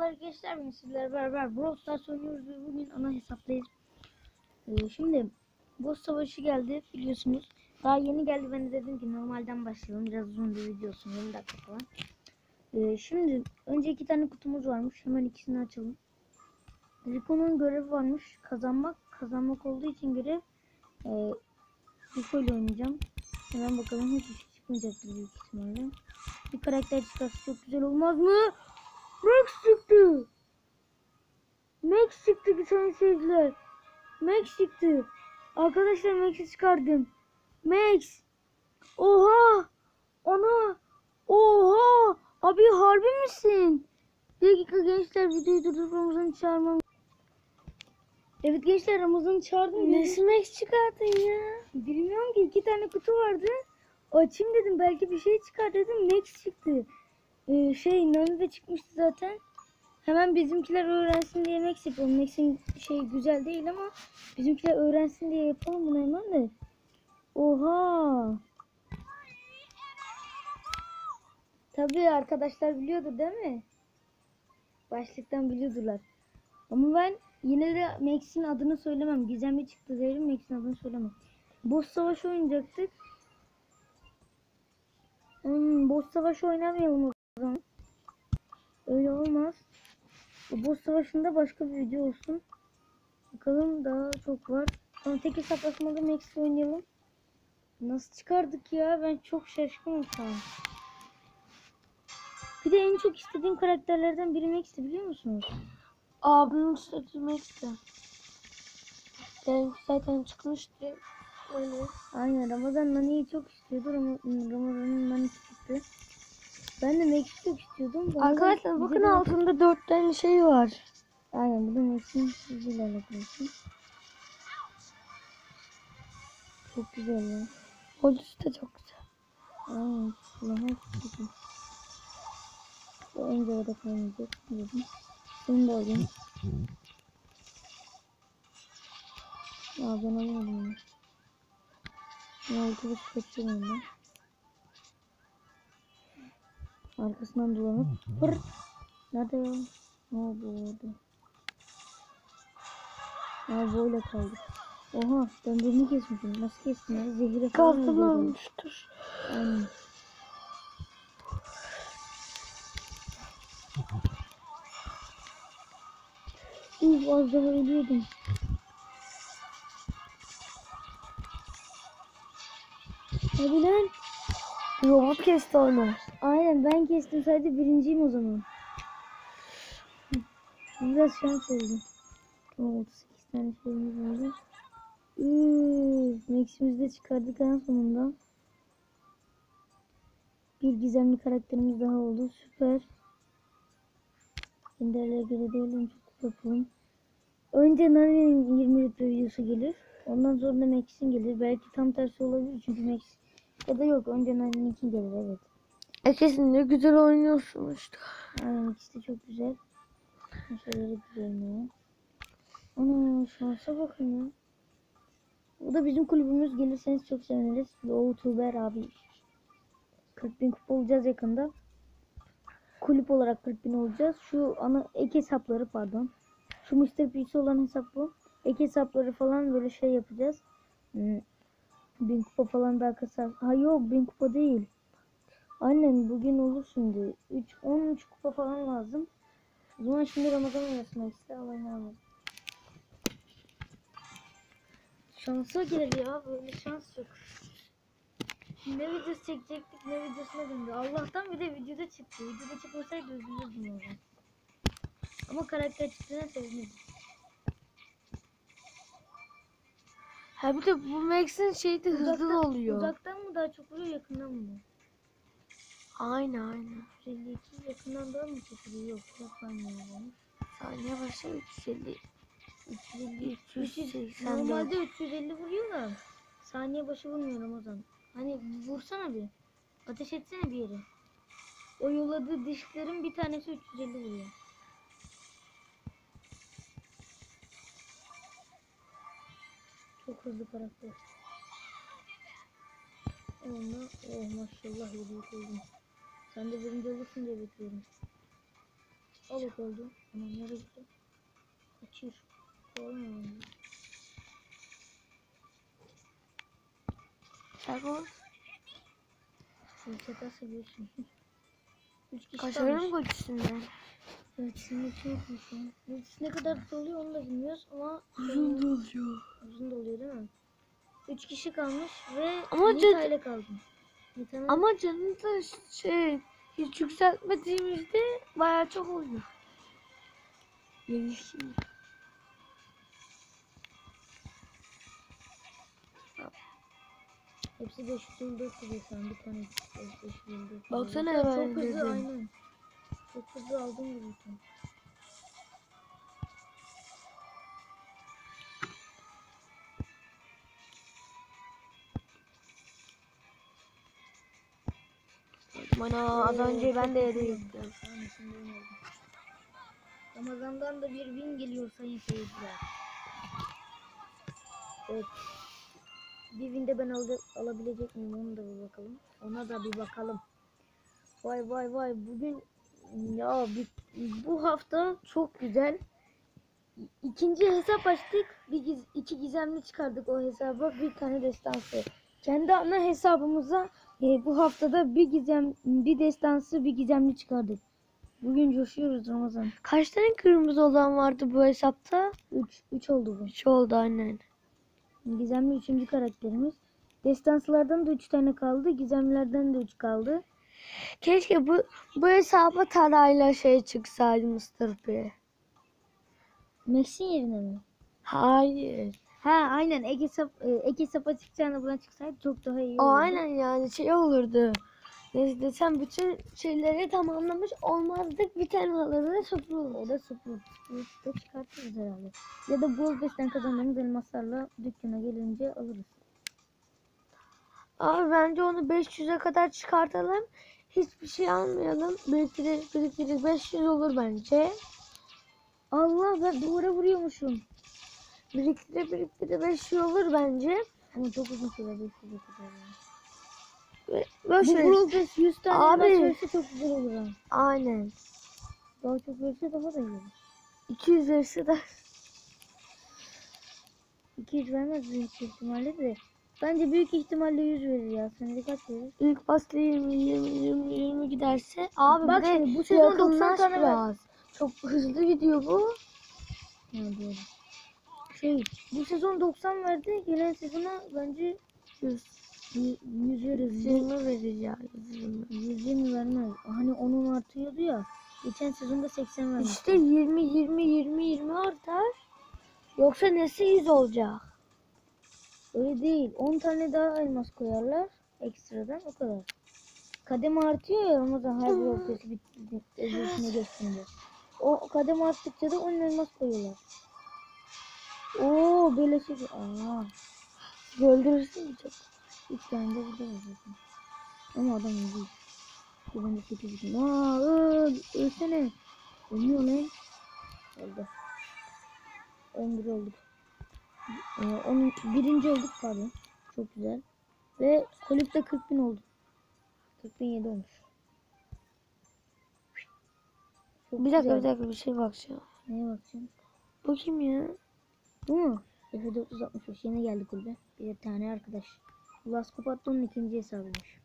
Merhabalar gençler, bugün sizlerle beraber Brawl Stars oynuyoruz ve bugün ana hesaptayız. Şimdi boss savaşı geldi biliyorsunuz. Daha yeni geldi, ben de dedim ki normalden başlayalım, biraz uzun bir video olsun, 20 dakika falan. Şimdi önce 2 tane kutumuz varmış, hemen ikisini açalım. Rico'nun görevi varmış, kazanmak olduğu için görev. Rico ile oynayacağım. Hemen bakalım, hiç şey çıkmayacaktır büyük ihtimalle. Bir karakter çıkarsa çok güzel olmaz mı? Max çıktı. Max çıktı sayın seyirciler. Max çıktı. Arkadaşlar Max'i çıkardım. Max. Oha. Ana. Oha. Abi harbi misin? Bir dakika gençler, videoyu durdurup Ramazan'ı çağırmam. Evet gençler, Ramazan'ı çağırdım. Nasıl Max çıkardın ya? Bilmiyorum ki, 2 tane kutu vardı. Açayım dedim, belki bir şey çıkar dedim. Max çıktı. Nani de çıkmıştı zaten. Hemen bizimkiler öğrensin diye Max yapalım. Max'in güzel değil ama bizimkiler öğrensin diye yapalım bunu hemen de. Oha. Tabii arkadaşlar biliyordu değil mi? Başlıktan biliyordular. Ama ben yine de Max'in adını söylemem. Gizemli çıktı derim, Max'in adını söylemem. Boss savaşı oynayacaktık. Boss savaşı oynamayalım o zaman. Öyle olmaz. Bu boss savaşında başka bir video olsun. Bakalım, daha çok var. Ama tek hesaplaşmada Max'le oynayalım. Nasıl çıkardık ya? Ben çok şaşkınım şu an. Bir de en çok istediğim karakterlerden biri Max'ti, biliyor musunuz? Abimin istediği Max'ti. Yani zaten çıkmıştı. Öyle. Aynen, Ramazan Nani'yi çok istiyordu. Ramazan'ın Nani'si çıktı. Ben de Max'i çok istiyordum. Arkadaşlar bakın, altında 4 tane şey var. Aynen, bu da Max'in çizgiyle alakalı. Çok güzel ya. Polis de çok güzel. Aynen. Allah'a şükür. Bu en zor kalmayacak dedim. Seni de alayım. Ya ben alamadım onu. Ne oldu, kaçıyorum ben. Arkasından dolanıp fır. Nerede ya? Ne oldu orada? Ya böyle kaldık. Oha, ben birini kesmişim. Nasıl kestim ya? Zehire falan Kalkan öldürdüm. olmuştur. Aynen. Az daha ölüyordum. Hadi lan. Robot kesti onu. Aynen, ben kestim, sadece birinciyim o zaman. Biraz şans oldu. 38 tane şeyimiz oldu. Max'imizi de çıkardık en sonunda. Bir gizemli karakterimiz daha oldu. Süper. Ender'le göre değil, çok yapalım. Önce Nani'nin 20 rütbe videosu gelir. Ondan sonra da Max'in gelir. Belki tam tersi olabilir çünkü Max ya da yok, önce Nani'ninki gelir, evet. Kesin ne güzel oynuyorsun işte. Aynen, ikisi de çok güzel. Şeyleri güzel oynuyor. Ana, şansa bakın ya. Bu da bizim kulübümüz, gelirseniz çok seviniriz. YouTuber abi. 40.000 kupa olacağız yakında. Kulüp olarak 40.000 olacağız. Şu ana ek hesapları, pardon. Şu Mr. PC olan hesap bu. Ek hesapları falan böyle şey yapacağız. 1000 kupa falan daha kasar. Ha yok, 1000 kupa değil. Aynen, bugün olur şimdi. 13 kupa falan lazım. O zaman şimdi Ramazan oynasın işte. Oynayalım. Şansa gelir ya, böyle şans yok. Ne videosu çekecektik, ne videosuna döndü. Allah'tan bir de videoda çıktı. Videoda çıkmasaydı üzülürdüm o zaman. Ama karakter çıktığına sevindim. Ha bir de bu Max'in şeyi de hızlı oluyor. Uzaktan mı daha çok vuruyor, yakından mı? Aynen. 352 yakından daha mı çok vuruyor? Yok, yapamıyorum. Saniye başı 350. 350, 380. normalde 350 vuruyor da saniye başı vurmuyorum o zaman. Hani vursana bir. Ateş etsene bir yere. O yolladığı dişlerin bir tanesi 350 vuruyor. Çok hızlı karakter. Ama oh maşallah, yedi oldum. Sen de birinci olursun diye bekliyorum. Balık oldu. Aman nereye gitti? Kaçır. Koyma. Serkan. Sen şaka seviyorsun. 3 kişi Kaçarım kalmış. koçusundan. Evet şimdi şey yapmışım. Ne kadar oluyor onu da bilmiyoruz ama Uzun da oluyor. uzun da oluyor değil mi? 3 kişi kalmış ve Ama Nita ile kaldım. Nita'nın Ama canını da hiç yükseltmediğimizde bayağı çok oluyor. Şimdi. hepsi 524 oluyor şu an. Bir tane 524. Baksana Çok hemen hızlı dedim. aynen. Çok hızlı aldım gibi. Bana az önce ben de çok yere hızlı. gittim. Tamam, şimdi oynadım. Ramazan'dan da bir win geliyor sayın seyirciler. Evet. Bir win de ben alabilecek miyim onu da bir bakalım. Ona da bir bakalım. Vay vay vay bugün ya bu hafta çok güzel. İkinci hesap açtık. İki gizemli çıkardık o hesaba. Bir tane destansı. Kendi ana hesabımıza bu haftada bir destansı bir gizemli çıkardık. Bugün coşuyoruz Ramazan. Kaç tane kırmızı olan vardı bu hesapta? 3 oldu bu. 3 oldu aynen. Gizemli 3. karakterimiz. Destansılardan da 3 tane kaldı. Gizemlilerden de 3 kaldı. Keşke bu hesaba tarayla çıksaydı Mr. P. Max'in yerine mi? Hayır. Ha aynen ek hesap çıkacağına buna çıksaydı çok daha iyi O olurdu. aynen yani olurdu. Ne desem bütün şeyleri tamamlamış olmazdık. Bir tane alırdı sıfır olur. O da sıfır. Da çıkartırız herhalde. Ya da Gold Best'ten kazandığımız elmaslarla dükkana gelince alırız. Abi bence onu 500'e kadar çıkartalım. Hiçbir şey almayalım. Biriktirir 500 olur bence. Allah ben duvara vuruyormuşum. Biriktire 500 olur bence. Ama çok uzun süre 500'e kadar. Boş Bu ver. Gold Best 100 tane Abi. elmas verirse çok güzel olur ha. Aynen. Daha çok verirse daha da iyi olur. 200 verirse de 200 vermez büyük ihtimalle de. Bence büyük ihtimalle 100 verir ya. Sence kaç verir? ilk başta 20 giderse. Abi Bak bir de şimdi bu sezon 90 yakınlaş tane biraz. Çok hızlı gidiyor bu. Ha, doğru. Bu sezon 90 verdi. Gelen sezona bence 100 veririz. 120 verir ya. 120. 120 vermez. Hani onun artıyordu ya. Geçen sezonda 80 vermiş. İşte 20 artar. Yoksa nesi 100 olacak? Öyle değil. 10 tane daha elmas koyarlar. Ekstradan o kadar. Kademe artıyor ya Ramazan her bir ortası öbürsüne geçtiğinde. O kademe arttıkça da 10 elmas koyuyorlar. Oo böyle şey. Aa. Öldürürsün bir çok. 3 tane de burada var zaten. Ama adam iyi değil. Ben de 8 gün. Aa ölsene. Ölmüyor lan. Öldü. 11 olduk. 11. olduk pardon. Çok güzel. Ve kulüpte 40.000 oldu. 40.007 olmuş. Çok Bir dakika güzel. bir dakika bir şey bakacağım. Neye bakacağım? Bu kim ya? Bu mu? F465 yeni geldi kulübe. Bir tane arkadaş. Laskopat'ın ikinci hesabıymış.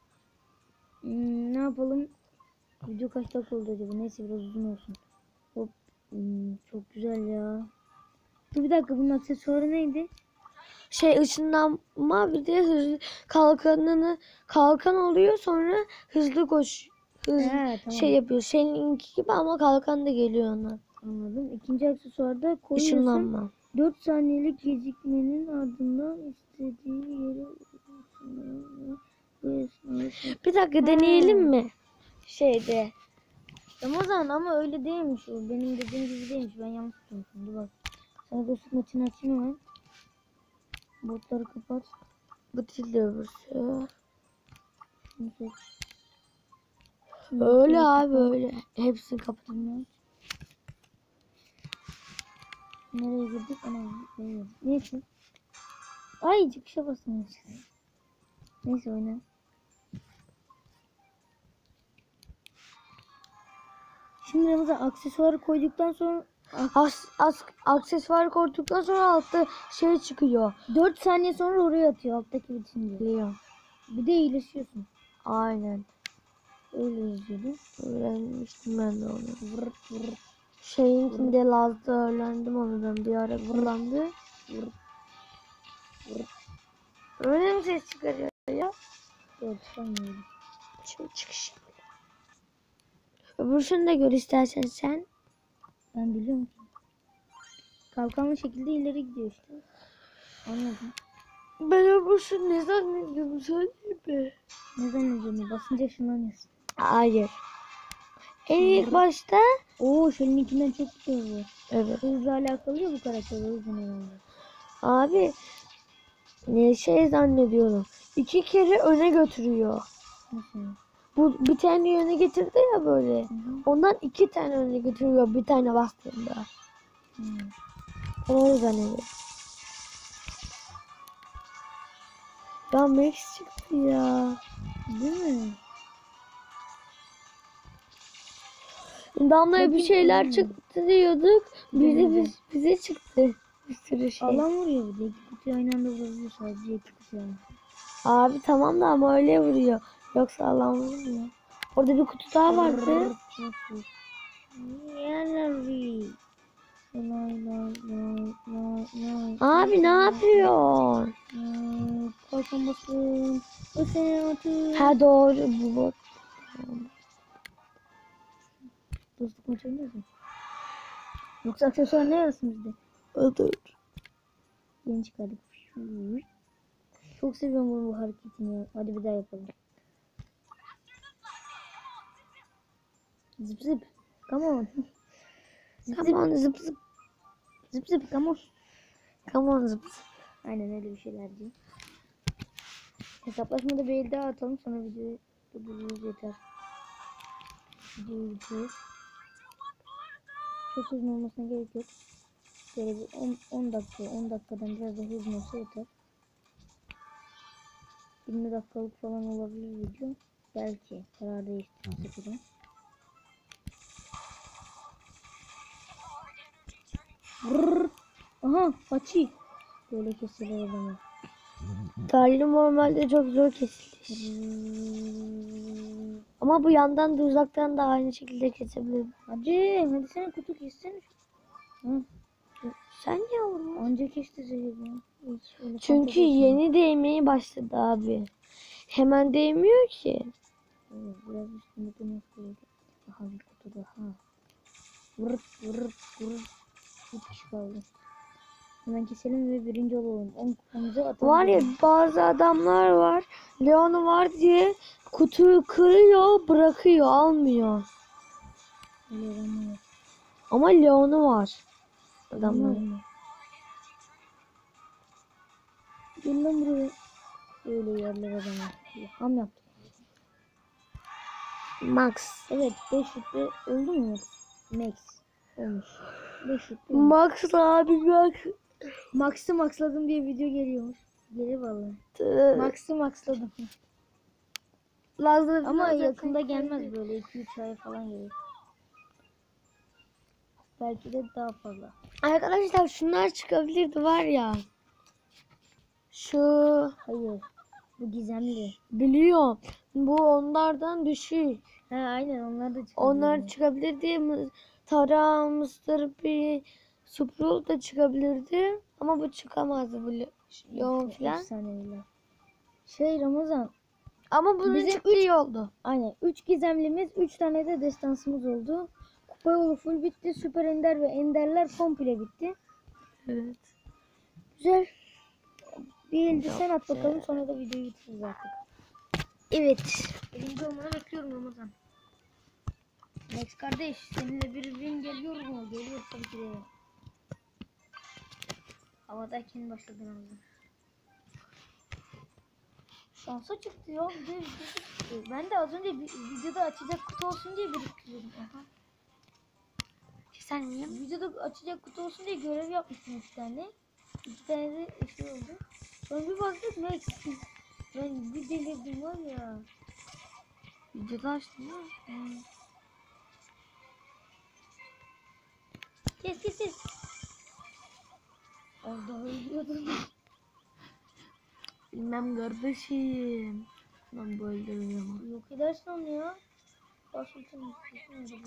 Ne yapalım? Video kaç dakika oldu acaba? Neyse biraz uzun olsun. Hop. Çok güzel ya. Dur bir dakika bunun aksesuarı neydi? Işınlanma bir de hızlı kalkan oluyor sonra hızlı koş. Hızlı Tamam. yapıyor. Seninki gibi ama kalkan da geliyor ona. Anladım. İkinci aksesuarda koyuyorsun. Işınlanma. 4 saniyelik gecikmenin ardından istediği yere Bir dakika deneyelim mi? Ramazan ama öyle değilmiş o. Benim dediğim gibi değilmiş. Ben yanlış tutmuşum. Dur bak. Sana dostluk maçını açayım hemen. Botları kapat. Bu değil de öbürsü. Şunu seç. Öyle abi öyle. Hepsini kapatın. Nereye girdik? Neyse. Ay çıkışa basın. Neyse oyna. Şimdi Ramazan aksesuarı koyduktan sonra Aksesuar koyduktan sonra altta şey çıkıyor. 4 saniye sonra oraya atıyor alttaki bitince. Biliyorum. Bir de iyileşiyorsun. Aynen. Öyle yazıyordu. Öğrenmiştim ben de onu. Vır vır Şeyinkinde Laz'da öğrendim onu ben bir ara kullandı. vır vır. Öyle mi ses çıkarıyor ya? Yok çıkamıyorum. Şimdi çıkış. Öbürsünü de gör istersen sen. Ben biliyorum ki. Kalkanlı şekilde ileri gidiyor işte. Anladım. Ben öbürsünü ne zannediyorum söyleyeyim mi? Ne zannediyorsun? Basınca ışınlanıyorsun. Hayır. En ilk başta. Oo şöyle çok güzel bu. Evet. Hızla alakalı ya bu karakter. O yüzden herhalde. Abi. Ne şey zannediyorum. 2 kere öne götürüyor. Nasıl? Bu bir tane yöne getirdi ya böyle. Hı hı. Ondan 2 tane öne götürüyor bir tane bastığında. Hı. Ben öyle zannediyorum. Ya Max çıktı ya. Değil mi? Damla'ya bir Bakayım, şeyler alayım. çıktı diyorduk. Denedim. Bize çıktı. Bir sürü şey. Alan vuruyor bir de. İki kutuyu aynı anda vuruyor sadece. İki kutu yani. Abi tamam da ama öyle vuruyor. Yoksa alan vurmuyor. Orada bir kutu daha vardı. Abi ne yapıyorsun? Kalkan basın. O seni atın. Ha doğru bu bot. Dostluk maçı oynuyoruz mu? Yoksa aksesuar ne arasın bizde? Odur. Yeni çıkardık. Çok seviyorum bu hareketini ya. Hadi bir daha yapalım. Zıp zıp. Come on. Zıp Come on zıp zıp. zıp zıp come on. Come on zıp zıp. Aynen öyle bir şeyler diyor. Hesaplaşmada bir el daha atalım sonra videoyu durdururuz yeter. Videoyu bitiriyoruz. Çok uzun olmasına gerek yok. Böyle bir 10 dakika, 10 dakikadan biraz daha uzun olsa yeter. 20 dakikalık falan olabilir video. Belki karar değiştirebilirim. Aha Hachi. Böyle kesilir adamı. Talim normalde çok zor kesilir. Ama bu yandan da uzaktan da aynı şekilde kesebilirim. Hadi sen kutu kessene. Hı. Sen yavrum. Anca kesti zehirli. Çünkü yeni değmeye başladı abi. Hemen değmiyor ki. Evet, biraz üstünde durmak gerekiyor. Aha bir kutu daha. Vırıp vırıp vırıp. Bir kişi kaldı. Hemen keselim ve birinci olalım. 10 kupamızı atalım. Var ya bazı adamlar var. Leon'u var diye kutuyu kırıyor bırakıyor almıyor. Ama Leon'u var. Adamlar. Gel lan buraya. Öyle yerler adamı. Ham yaptık. Max. Evet 5 rütbe oldu mu? Max. Olmuş. 5 rütbe olmuş. Max abi Max. Max'ı maxladım diye video geliyormuş. Gelir vallahi. Max'ı maxladım. Lazım Ama yakında gelmez böyle 2-3 ay falan gelir. Belki de daha fazla. Arkadaşlar şunlar çıkabilirdi var ya. Şu Hayır. Bu gizemli. biliyorum. Bu onlardan düşük. Ha aynen onlar da çıkabilir. Onlar çıkabilirdi. Tara, Mr. P, Sprout da çıkabilirdi. Ama bu çıkamazdı bu Leon filan. Efsaneviler. Şey Ramazan. Ama bunun Bize çıktığı iyi oldu. Aynen. 3 gizemlimiz, 3 tane de destansımız oldu. Kupa yolu full bitti. Süper Ender ve Enderler komple bitti. Evet. Güzel. Bir elde sen at bakalım sonra da videoyu bitiririz artık. Evet. Birinci olmanı bekliyorum Ramazan. Max kardeş seninle bir win geliyor mu? Geliyor tabii ki de. Havadayken başladın Ramazan. Şansa çıktı ya. Bir de videoda çıktı. Ben de az önce videoda açacak kutu olsun diye biriktiriyordum. Aha. Sen niye? Videoda açacak kutu olsun diye görev yapmıştım 3 tane. 2 tane de şey oldu. Sonra bir baktık Max. Ben bir delirdim var ya. Videoda açtın mı? Kes kes kes. Az daha ölüyordun. Bilmem kardeşim. Ben bu öldürüyorum. Yok edersin onu ya. Basıltın üstüne.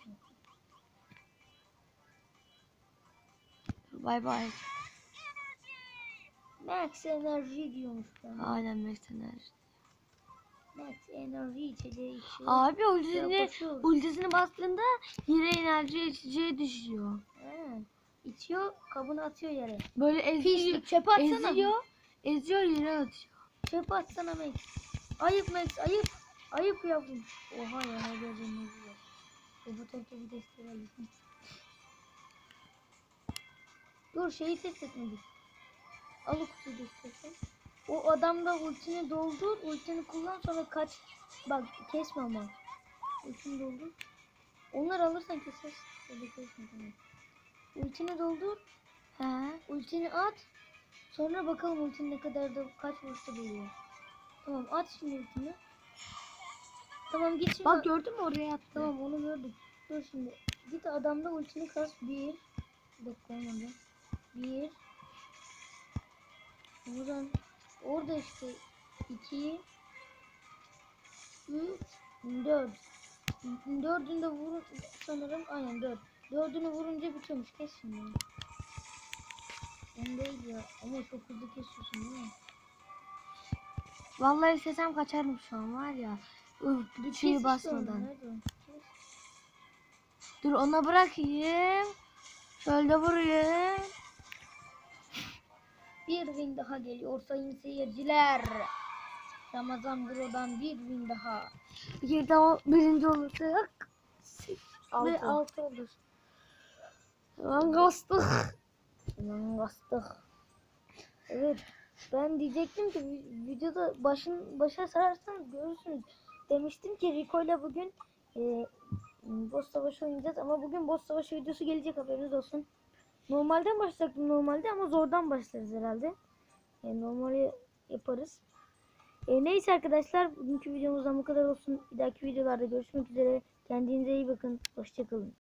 Bay bay. Max enerji diyormuş ben. Aynen Mercenaries. Max enerji içeceği içiyor. Abi ultisini, Yaklaşıyor. ultisini bastığında yine enerji içeceği düşüyor. He. İçiyor, kabını atıyor yere. Böyle eziyor. Pislik, çöpe atsana. Eziyor yere atıyor. Çöpe atsana Max. Ayıp Max, ayıp. Ayıp yavrum. Oha ya, ne gözüm ne güzel. Bu tekte bir desteği alırsın. Dur, şeyi test etmedik. Al o kutuyu göstersen. O adamda ultini doldur, ultini kullan, sonra kaç. Bak kesme ama. Ultini doldur. Onları alırsan kesersin. Öyle kesme tamam. Ultini doldur. He. Ultini at. Sonra bakalım ultin ne kadar da kaç vuruşta geliyor. Tamam, at şimdi ultini. Tamam, git şimdi. Bak gördün mü oraya attı. Tamam, onu gördüm. Dur şimdi. Git adamda ultini kas. Bir dakika olmadı. Bir. Buradan orada işte 2 3 4. Dördünü de vurun sanırım, aynen 4. Dördünü vurunca bitiyormuş, kes şimdi. On değil ya, ama çok hızlı kesiyorsun değil mi? Vallahi istesem kaçarım şu an var ya. Bir Şeyi kes işte basmadan. onu, nerede o? Kes. Dur ona bırakayım. Şöyle vurayım. Bir win daha geliyor sayın seyirciler. Ramazan Bro'dan bir win daha. Bir daha birinci olursak Ve 6. 6 olur. Lan kastık. Lan bastık. Evet. Ben diyecektim ki videoda başa sararsanız görürsünüz. Demiştim ki Rico ile bugün boss savaşı oynayacağız, ama bugün boss savaşı videosu gelecek, haberiniz olsun. Normalden başlayacaktım normalde, ama zordan başlarız herhalde. Normali yaparız. Neyse arkadaşlar, bugünkü videomuzdan bu kadar olsun. Bir dahaki videolarda görüşmek üzere. Kendinize iyi bakın. Hoşça kalın.